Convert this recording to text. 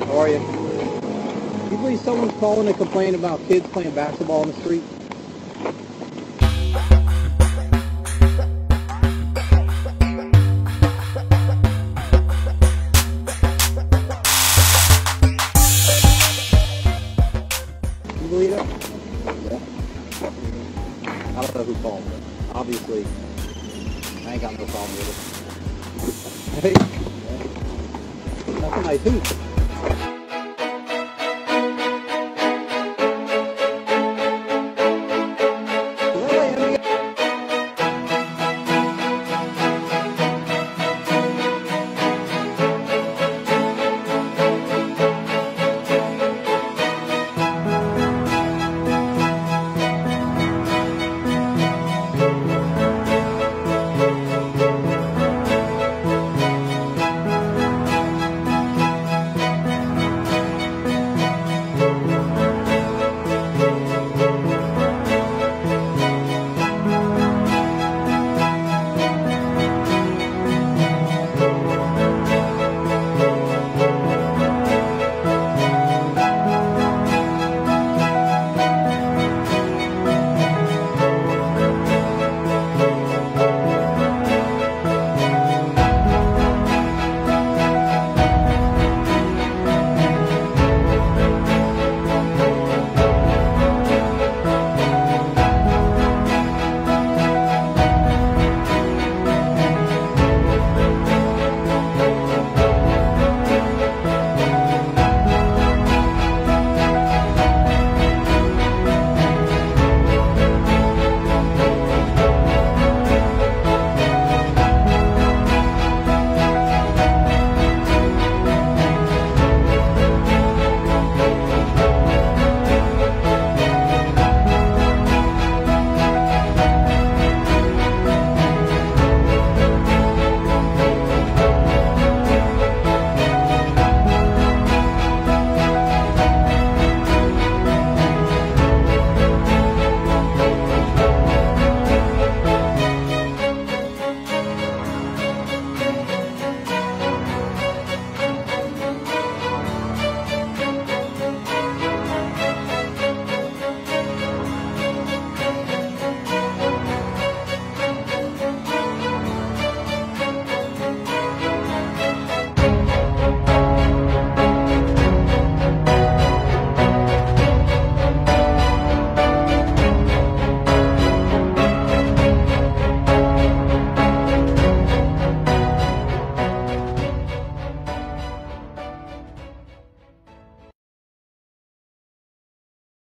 How are you? Can you believe someone's calling to complain about kids playing basketball in the street? Can you believe that? Yeah. I don't know who called, but obviously I ain't got no problem with it. Hey, that's a nice hoop.